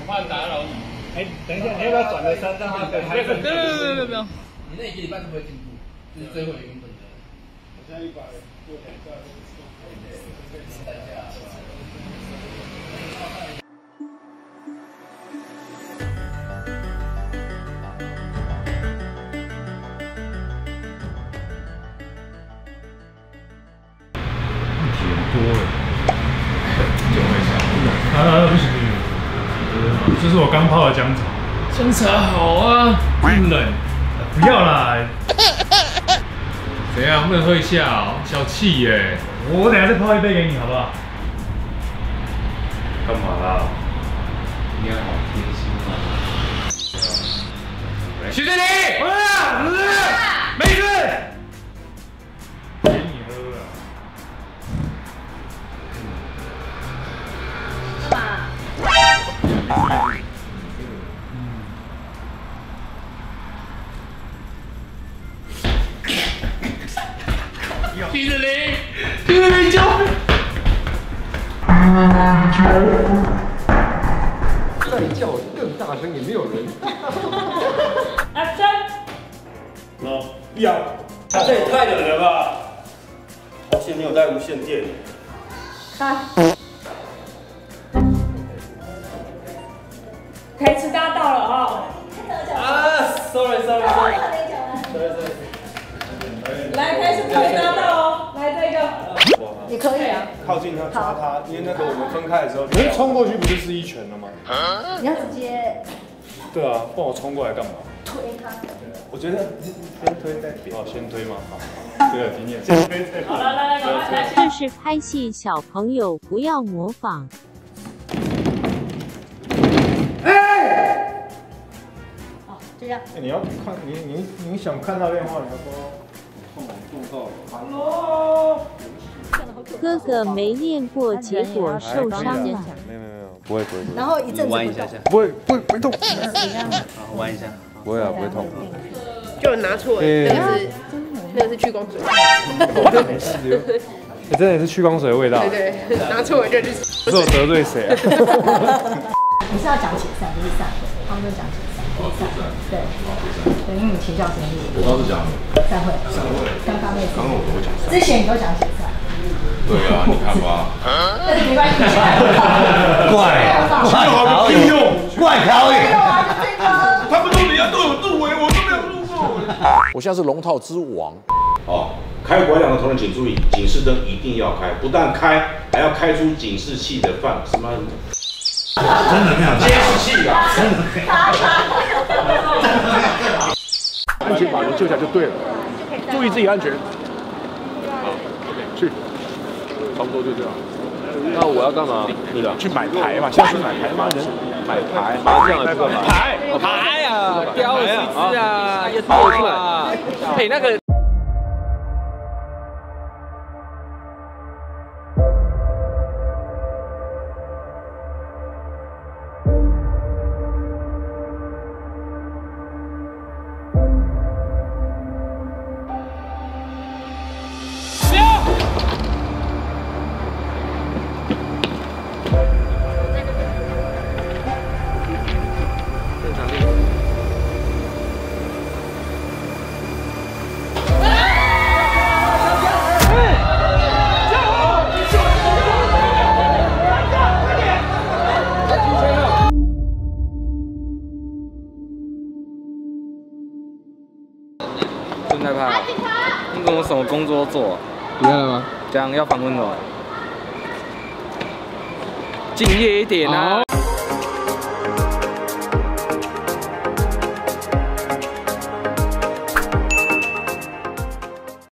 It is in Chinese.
怕打扰你。 哎，等一下，你要不要转个身让他可以拍？ 不要。 你那一个礼拜都不会进步，就是最后一个原本的。 我现在100过2下。 多了，就会不行，这是我刚泡的姜茶。 姜茶好啊，不冷。 不要啦， 怎样？不能喝一下哦，小气耶。 我等下再泡一杯给你，好不好？干嘛啦？ 你好贴心啊！徐经理， 没事。给你喝了。 徐子林，救命！ 再叫更大声也没有人。 阿珍， 不要，他这也太冷了吧！好险你有带无线电。 台池大到了哦。 sorry。 来，开始台池大到哦，来这个。 也可以啊。 靠近他抓他，因为那个我们分开的时候，可是冲过去不就是一拳了吗？ 你要直接对啊，不然我冲过来干嘛？ 推他。 我觉得先推再扁。哦，先推吗？好，对，经验。先推再扁。 好了，来，赶快来。 这是拍戏，小朋友不要模仿。 好，就这样。 你要看你想看他变化，你要说。 哥哥没练过，结果受伤了。 没有，不会。 然后一阵子弯一下下， 不会痛。 好弯一下， 不会啊，不会痛。 就拿错，那个是去光水。 没事，真的是去光水的味道。 对，拿错了就是。 是我得罪谁啊？ 你是要讲解散，不是散会，他们都讲解散，对，因为你请教生日。 我倒是讲散会，刚那次， 刚刚我都会讲散。 之前你都讲解散。 对啊，你看吧。 但是没关系， 怪考验。 他们都你要都有入围，我都没有入过。 我现在是龙套之王。 哦，开拐两的同仁请注意，警示灯一定要开，不但开，还要开出警示器的什么？ 真的非常监视器啊！ 安全把人救下就对了，注意自己安全。好，去，差不多就这样。那我要干嘛？对的，去买牌嘛，现在去买牌吗？人买牌，这样来干嘛？ 牌啊，雕了一只啊，也做出来，配那个。正在拍。你跟我什么工作做？你看了吗？这样要访问我，敬业一点啊！